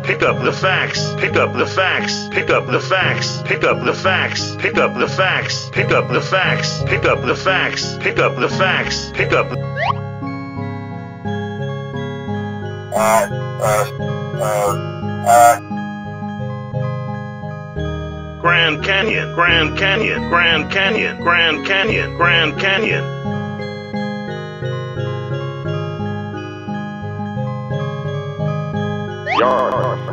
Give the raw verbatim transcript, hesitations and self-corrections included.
pick up the facts, pick up the facts, pick up the facts, pick up the facts, pick up the facts, pick up the facts, pick up the facts, pick up the facts, pick up. Uh, uh, uh, uh. Grand Canyon, Grand Canyon, Grand Canyon, Grand Canyon, Grand Canyon. Yard.